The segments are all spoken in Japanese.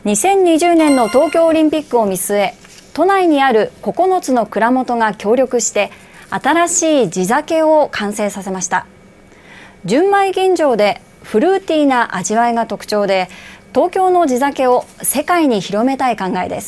2020年の東京オリンピックを見据え、都内にある9つの蔵元が協力して新しい地酒を完成させました。純米吟醸でフルーティーな味わいが特徴で、東京の地酒を世界に広めたい考えです。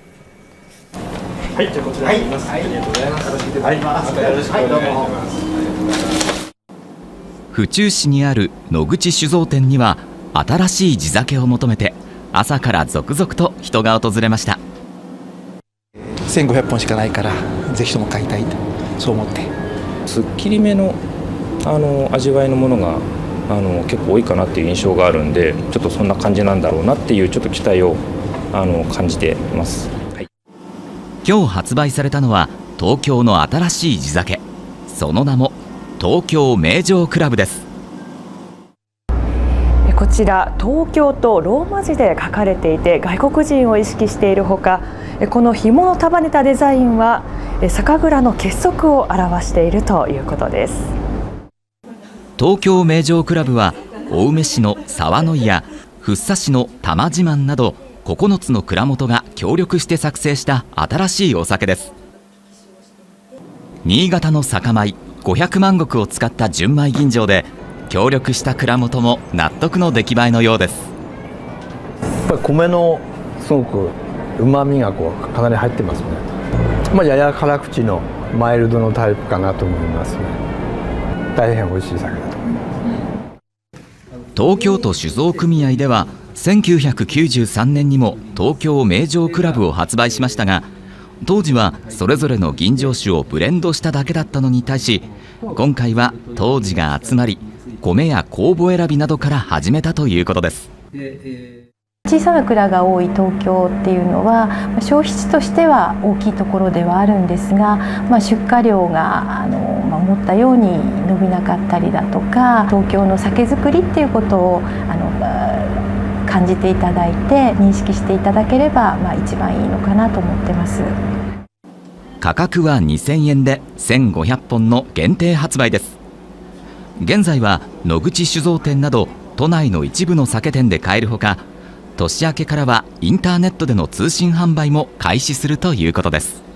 はい、じゃあこちらになります。ありがとうございます。よろしくお願いします。よろしくお願いします。 府中市にある野口酒造店には新しい地酒を求めて朝から続々と人が訪れました。 1500本しかないからぜひとも買いたいと、そう思って。 すっきりめの味わいのものが結構多いかなっていう印象があるんで、ちょっとそんな感じなんだろうなっていうちょっと期待を感じています。はい、 今日発売されたのは東京の新しい地酒、その名も東京名醸クラブです。 こちら東京とローマ字で書かれていて、外国人を意識しているほか、この紐の束ねたデザインは酒蔵の結束を表しているということです。 東京名醸クラブは青梅市の沢の井や福生市の玉自慢など9つの蔵元が協力して作成した新しいお酒です。新潟の酒米500万石を使った純米吟醸で、協力した蔵元も納得の出来栄えのようです。 やっぱり米のすごくうまみがかなり入ってますね。やや辛口のマイルドのタイプかなと思いますね。大変美味しい酒だと思います。 東京都酒造組合では1993年にも東京名醸クラブを発売しましたが、当時はそれぞれの吟醸酒をブレンドしただけだったのに対し、今回は当時が集まり米や酵母選びなどから始めたということです。 小さな蔵が多い東京っていうのは消費地としては大きいところではあるんですが、出荷量が思ったように伸びなかったりだとか、東京の酒造りっていうことを感じていただいて認識していただければ一番いいのかなと思ってます。 価格は2000円で1500本の限定発売です。現在は野口酒造店など都内の一部の酒店で買えるほか、年明けからはインターネットでの通信販売も開始するということです。